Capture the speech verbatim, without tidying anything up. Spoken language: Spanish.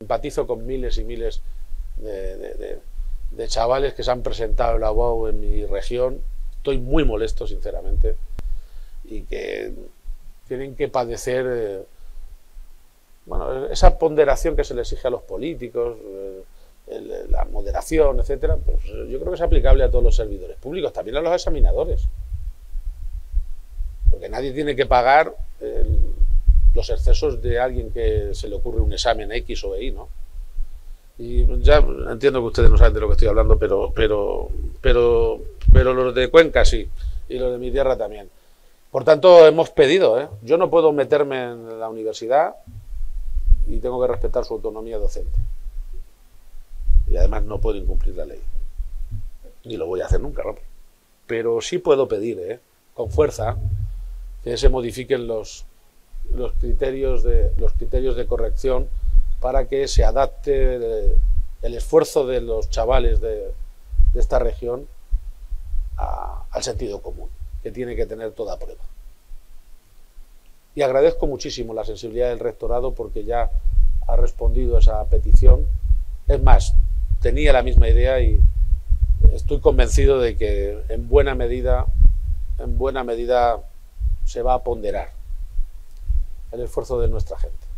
Empatizo con miles y miles de, de, de, de chavales que se han presentado en la U A U en mi región. Estoy muy molesto, sinceramente, y que tienen que padecer eh, bueno, esa ponderación que se le exige a los políticos, eh, el, la moderación, etcétera. Pues yo creo que es aplicable a todos los servidores públicos, también a los examinadores, porque nadie tiene que pagar el, los excesos de alguien que se le ocurre un examen X o Y, ¿no? Y ya entiendo que ustedes no saben de lo que estoy hablando, pero, pero, pero, pero los de Cuenca sí, y los de mi tierra también. Por tanto, hemos pedido, ¿eh? Yo no puedo meterme en la universidad y tengo que respetar su autonomía docente. Y además no puedo incumplir la ley. Ni lo voy a hacer nunca, ¿no? Pero sí puedo pedir, ¿eh? Con fuerza, que se modifiquen los, los, criterios de, los criterios de corrección para que se adapte el esfuerzo de los chavales de, de esta región a, al sentido común que tiene que tener toda prueba. Y agradezco muchísimo la sensibilidad del rectorado porque ya ha respondido a esa petición. Es más, tenía la misma idea y estoy convencido de que en buena medida, en buena medida se va a ponderar el esfuerzo de nuestra gente.